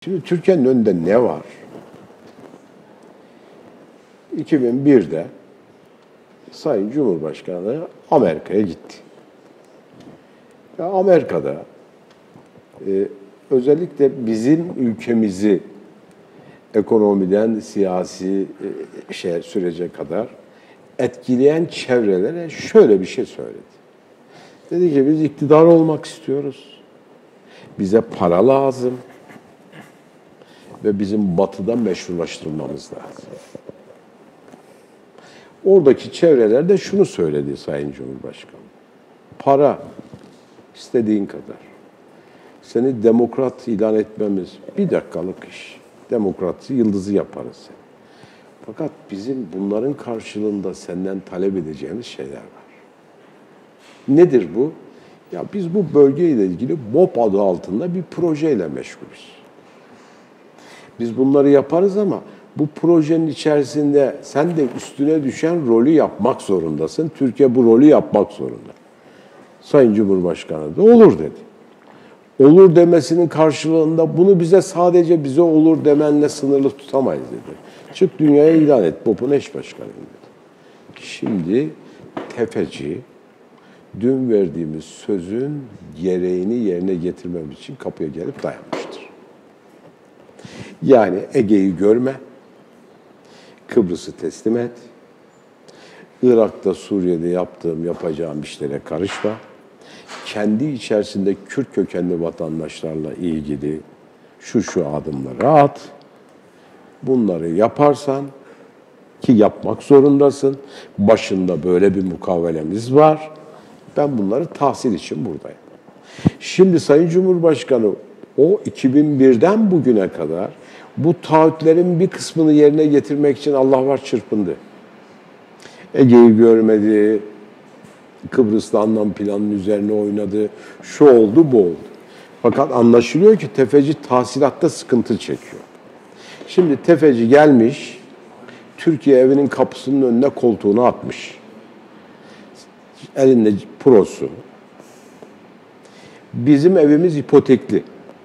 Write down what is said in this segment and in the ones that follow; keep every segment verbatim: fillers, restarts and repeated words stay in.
Şimdi Türkiye'nin önünde ne var? iki bin birde Sayın Cumhurbaşkanı Amerika'ya gitti. Ve Amerika'da e, özellikle bizim ülkemizi ekonomiden siyasi e, şey sürece kadar etkileyen çevrelere şöyle bir şey söyledi. Dedi ki biz iktidar olmak istiyoruz. Bize para lazım. Ve bizim batıda meşrulaştırmamız lazım. Oradaki çevreler de şunu söyledi Sayın Cumhurbaşkanı. Para istediğin kadar. Seni demokrat ilan etmemiz bir dakikalık iş. Demokrat yıldızı yaparız seni. Fakat bizim bunların karşılığında senden talep edeceğimiz şeyler var. Nedir bu? Ya biz bu bölgeyle ilgili B O P adı altında bir projeyle meşgulüz. Biz bunları yaparız ama bu projenin içerisinde sen de üstüne düşen rolü yapmak zorundasın. Türkiye bu rolü yapmak zorunda. Sayın Cumhurbaşkanı da olur dedi. Olur demesinin karşılığında bunu bize sadece bize olur demenle sınırlı tutamayız dedi. Çık dünyaya ilan et. B O P'un eş başkanıyım dedi. Şimdi tefeci dün verdiğimiz sözün gereğini yerine getirmemiz için kapıya gelip dayanmıştır. Yani Ege'yi görme, Kıbrıs'ı teslim et, Irak'ta, Suriye'de yaptığım, yapacağım işlere karışma, kendi içerisinde Kürt kökenli vatandaşlarla ilgili şu şu adımları at, bunları yaparsan, ki yapmak zorundasın, başında böyle bir mukavelemiz var, ben bunları tahsil için buradayım. Şimdi Sayın Cumhurbaşkanı o iki bin birden bugüne kadar bu taahhütlerin bir kısmını yerine getirmek için Allah var çırpındı. Ege'yi görmedi, Kıbrıs'ta anlam planının üzerine oynadı, şu oldu, bu oldu. Fakat anlaşılıyor ki tefeci tahsilatta sıkıntı çekiyor. Şimdi tefeci gelmiş, Türkiye evinin kapısının önüne koltuğunu atmış. Elinde prosu. Bizim evimiz ipotekli.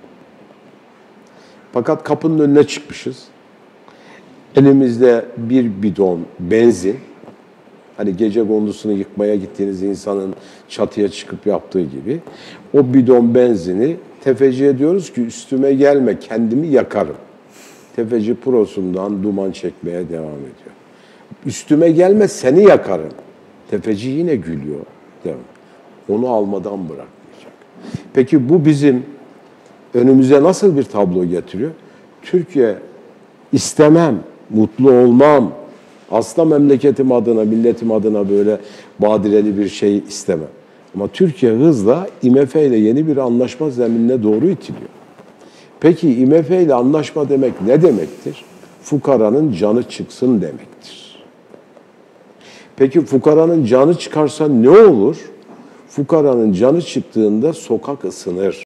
Fakat kapının önüne çıkmışız. Elimizde bir bidon benzin. Hani gece kondusunu yıkmaya gittiğiniz insanın çatıya çıkıp yaptığı gibi. O bidon benzini tefeciye diyoruz ki üstüme gelme, kendimi yakarım. Tefeci prosundan duman çekmeye devam ediyor. Üstüme gelme, seni yakarım. Tefeci yine gülüyor. Devam. Onu almadan bırakmayacak. Peki bu bizim önümüze nasıl bir tablo getiriyor? Türkiye istemem, mutlu olmam, asla memleketim adına, milletim adına böyle badireli bir şey istemem. Ama Türkiye hızla I M F ile yeni bir anlaşma zeminine doğru itiliyor. Peki I M F ile anlaşma demek ne demektir? Fukaranın canı çıksın demektir. Peki fukaranın canı çıkarsa ne olur? Fukaranın canı çıktığında sokak ısınır.